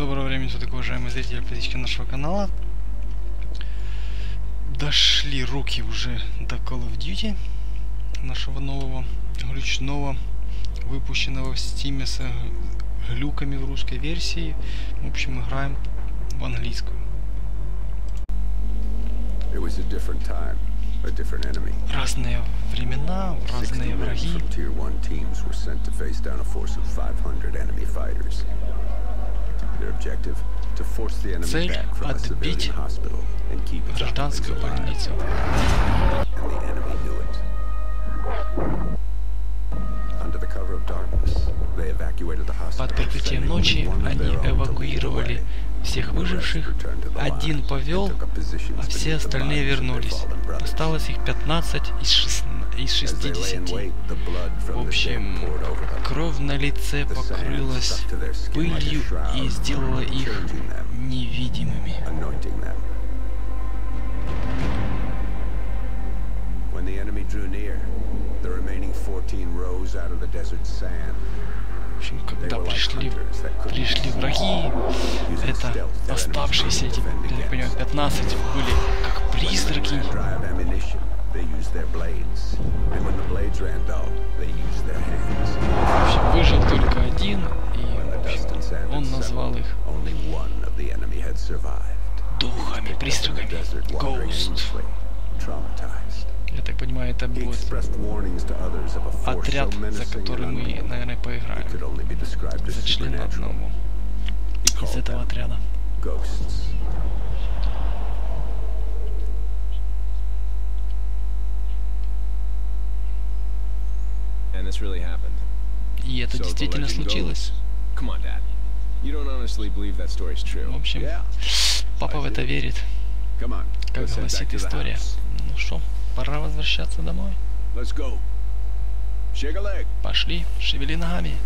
Доброго времени суток, уважаемые зрители, подписчики нашего канала. Дошли руки уже до Call of Duty, нашего нового, глючного, выпущенного в Steam с глюками в русской версии. В общем, играем в английскую. Разные времена, разные враги. Цель — отбить гражданскую больницу. Под прикрытием ночи они эвакуировали всех выживших, один повел, а все остальные вернулись. Осталось их 15 из 60. В общем, кровь на лице покрылась пылью и сделала их невидимыми. В общем, когда пришли враги, это оставшиеся, эти, я так понимаю, 15 были как призраки. В общем, выжил только один, и он назвал их духами, призраками. Ghost. Я так понимаю, это будет отряд, за который мы, наверное, поиграем. За члена одного из этого отряда. И это действительно случилось. В общем, папа в это верит, как гласит история. Ну что, пора возвращаться домой. Пошли, шевели ногами.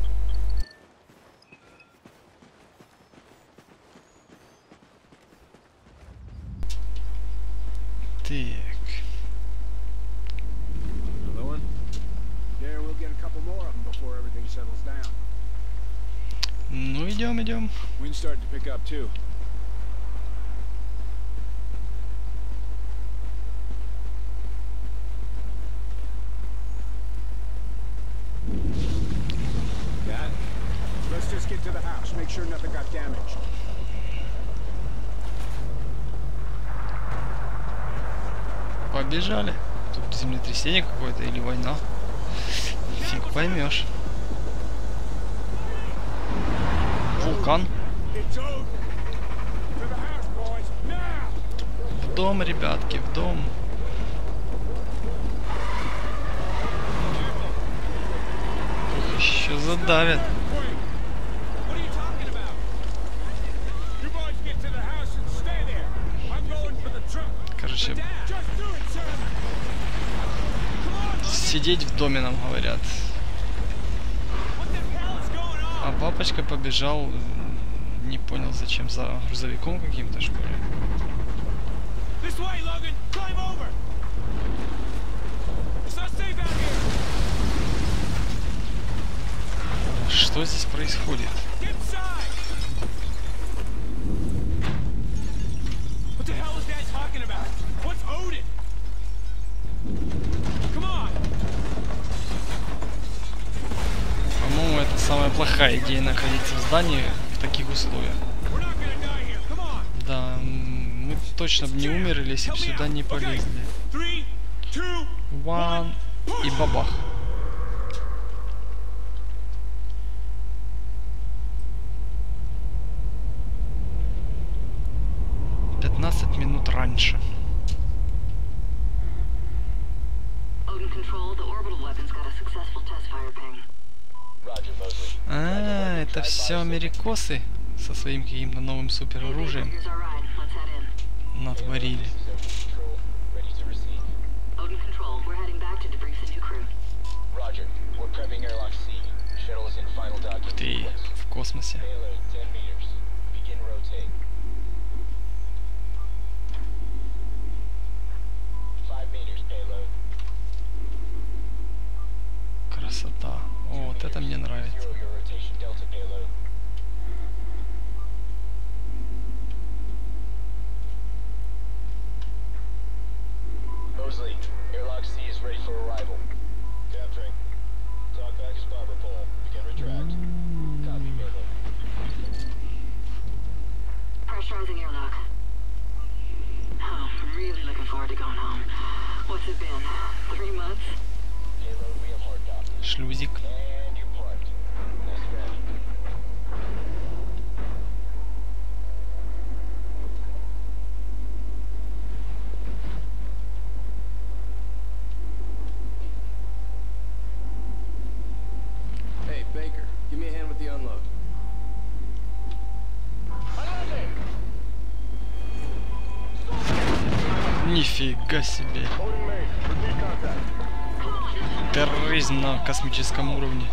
Так. Ну, идем. Побежали. Тут землетрясение какое-то или война. Фиг поймешь. Вулкан. В дом, ребятки, в дом. Еще задавят. Короче, сидеть в доме, нам говорят. А папочка побежал, не понял зачем, за грузовиком каким-то, что ли. Что здесь происходит? По-моему, это самая плохая идея — находиться в здании в таких условиях. Да, мы точно бы не умерли, если бы сюда не полезли. One и бабах. Минут раньше. А, это все америкосы со своим каким-то новым супероружием натворили. Ух ты, в космосе. Красота. О, вот это мне нравится. Шлюзик. Hey, Baker, give me a hand with the unload. Нифига себе. Терроризм на космическом уровне.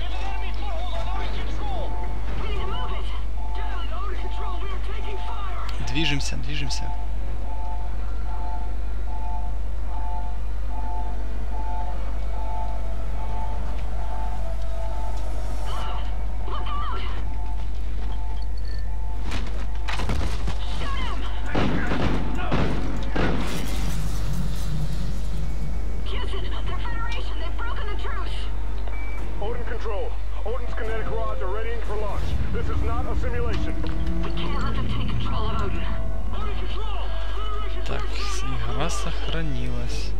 Движемся, движемся. Odin control. Odin's kinetic rods are readying for launch. This is not a simulation. We can't let them take control of Odin. Odin control. Так, игра сохранилась.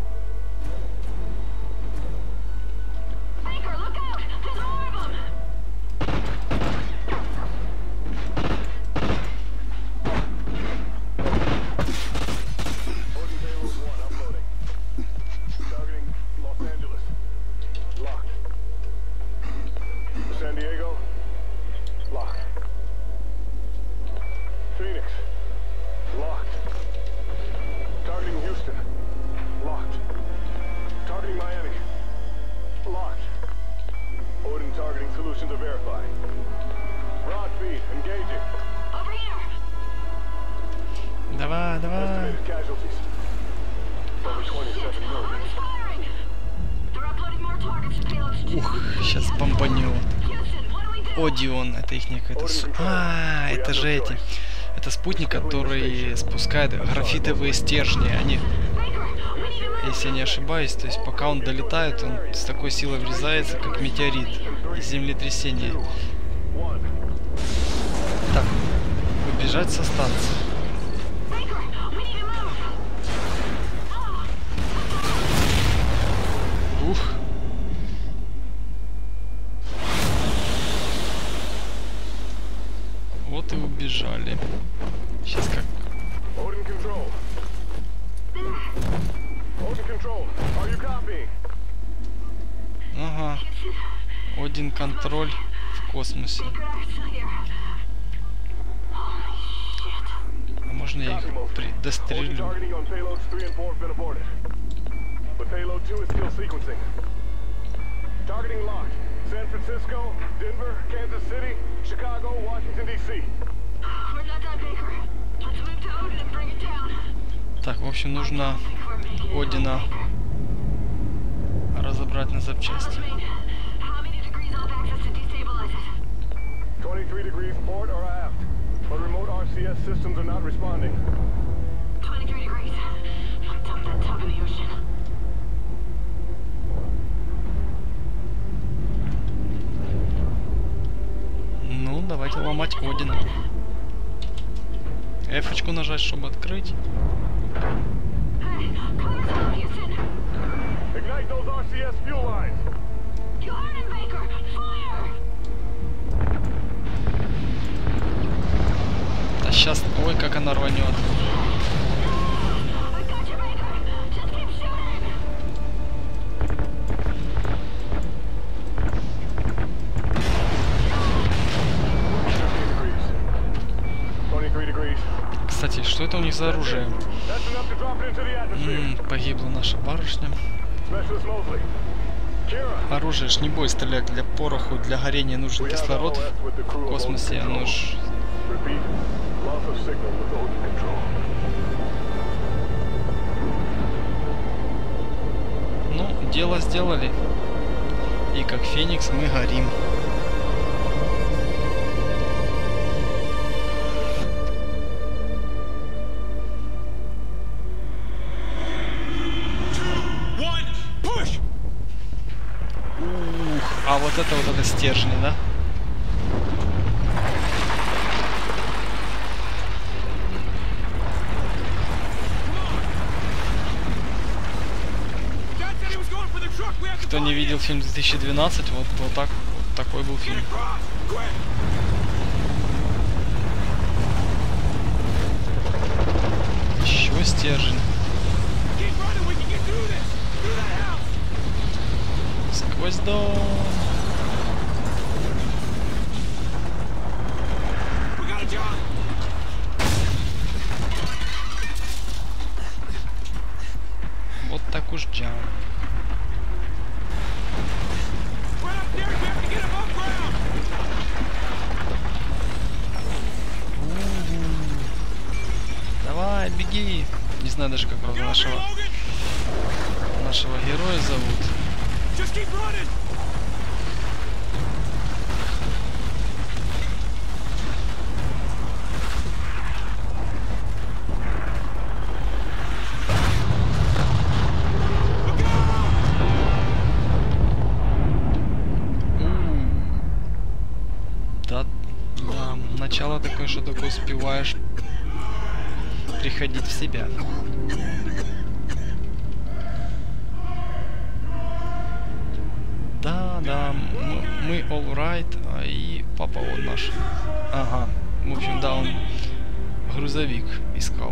Baker, look out! There's more of them! Odin payload 1 uploading. Targeting Los Angeles. Locked. San Diego. Locked. Phoenix. Locked. Targeting Houston. Locked. Targeting Miami. Locked. Odin targeting solution to verify. Rod feed engaging. Over here! Давай, давай. Estimated casualties. Over 27 million. Odin's firing! They're uploading more targets to payloads 2. Ух, сейчас бомбанет. Houston, what do we do? Одион, это их какая-то... А, это же эти... Это спутник, который спускает графитовые стержни. Они, Baker, we need to move! если я не ошибаюсь, то есть пока он долетает, он с такой силой врезается, как метеорит и землетрясение. Так, убежать со станции. Baker, we need to move! Ух. Вот и убежали. Сейчас как... Odin control. Odin control. Are you copying? Ага. Один контроль в космосе. Baker, they're still here. Holy shit. А можно я их Odin дострелю? targeting on payloads 3 and 4 have been aborted. But payload 2 is still sequencing. Targeting locked. San Francisco, Denver, Kansas City, Chicago, Washington, D.C. We're not done, Baker. Let's move to Odin and bring it down. Так, в общем, нужно We're making it. Одина разобрать на запчасти. How many degrees off access to destabilize it? 23 degrees port or aft. But remote RCS systems are not responding. 23 degrees. Dump that tub in the ocean. Ну, давайте ломать Одина. F-очку нажать, чтобы открыть. Hey, cover them, Houston. Ignite those RCS fuel lines. You heard him, Baker. Fire! Да сейчас, ой, как она рванет. I got you, Baker. Just keep shooting. 23 degrees. Кстати, что это у них за оружие? That's enough to drop it into the atmosphere. Погибла наша барышня. Specialist Mosley. Kira. Оружие ж не бой стрелять, для пороху, для горения нужен кислород. В космосе оно ж... Repeat. Loss of signal with Odin control. Ну, дело сделали. И как Феникс мы горим. А вот это стержни, да? кто не видел фильм 2012, вот так, вот такой был фильм. Еще стержень. Сквозь дом. Вот так уж джам. Давай, беги. Не знаю даже, как правда нашего героя зовут. Да, начало такое, что только успеваешь приходить в себя. Да, мы all right, а и папа он наш. Ага, в общем, да, он грузовик искал.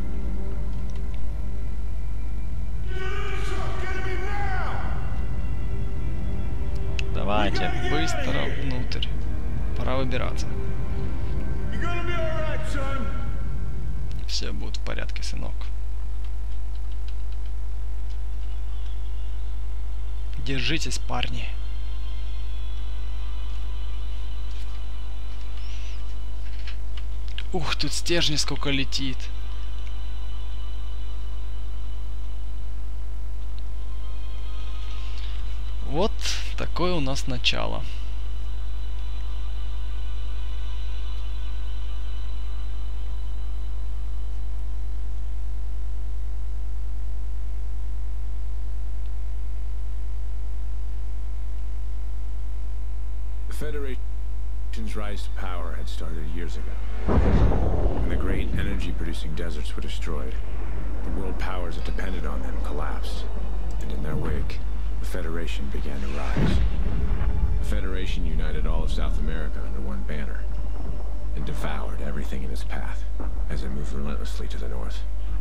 Давайте, быстро внутрь. Пора выбираться. Все будет в порядке, сынок. Держитесь, парни. Ух, тут стержни сколько летит. Вот такое у нас начало. Federation's rise to power had started years ago. When the great energy-producing deserts were destroyed, the world powers that depended on them collapsed, and in their wake, the Federation began to rise. The Federation united all of South America under one banner, and devoured everything in its path, as it moved relentlessly to the north.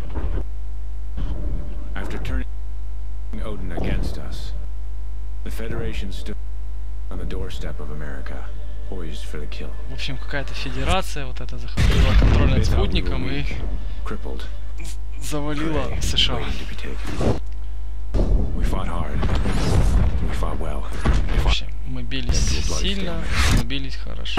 After turning Odin against us, the Federation stood on the doorstep of America, poised for the kill. В общем, какая-то федерация вот это захватила контроль над спутником и завалила США. В общем, мы бились сильно, мы бились хорошо.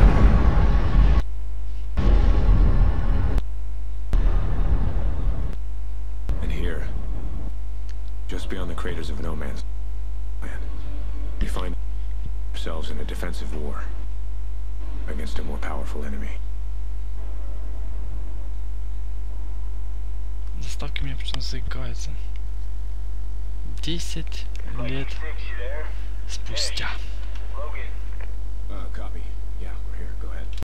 And here, just beyond the craters of No Man's Land, we find ourselves in a defensive war against a more powerful enemy. Заставки меня почему-то заикаются. 10 лет спустя. Copy. Yeah, we're here.